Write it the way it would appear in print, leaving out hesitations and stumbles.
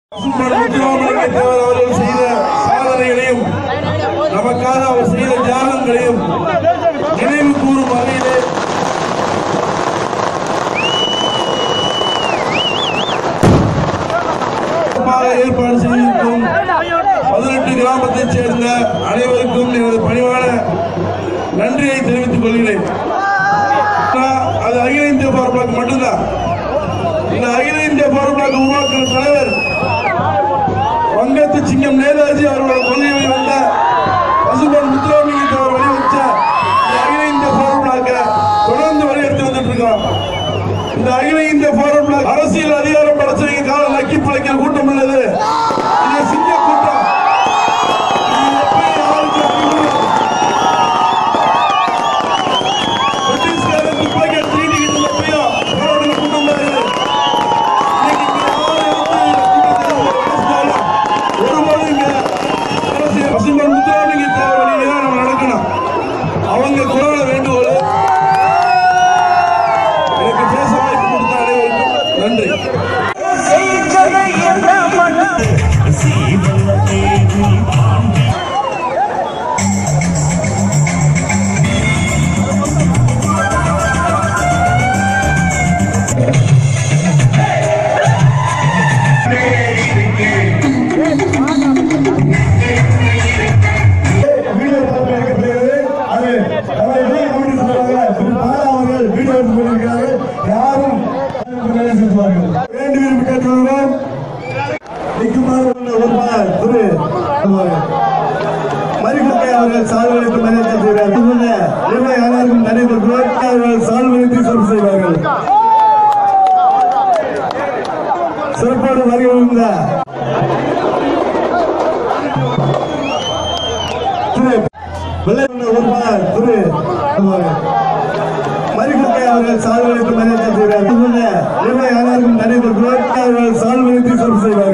அவர்கள் செய்த சாதனைகளையும் நமக்காக அவர் செய்த தியாகங்களையும் நினைவு கூறும் வகையிலே ஏற்பாடு செய்திருக்கும் 18 கிராமத்தைச் சேர்ந்த அனைவருக்கும் எனது பணிவான நன்றியை தெரிவித்துக் கொள்கிறேன். அது அகில இந்திய பவர் பிளாக் மட்டும்தான். இந்த அகில இந்திய பவர் பிளாக் உருவாக்குற தலைவர் வங்கத்து சிங்கம் நேதாஜி அவரோட கொள்கையை வந்த பசும்பொன் முத்துராமலிங்க அவர் வழிவச்ச அகில இந்திய பவர் பிளாக்க தொடர்ந்து வழியெடுத்து வந்துட்டு இருக்கோம். இந்த அகில இந்திய பவர் பிளாக் அரசியல் அதிகாரம் படைச்சவங்க கால நக்கி பிழைக்கிற கூட்டம் உள்ளது. இது சிங்க கூட்டம். அவங்க குரல வேண்டுகோள். எனக்கு பேச வாய்ப்பு கொடுத்த அனைவருக்கும் நன்றி. சிறப்பாடு வருகின்ற மரிக்கை அவர்கள் சால்வழித்து மரியாதை செய்வார்கள். சால்வழித்து சிறப்பு செய்வார்கள்.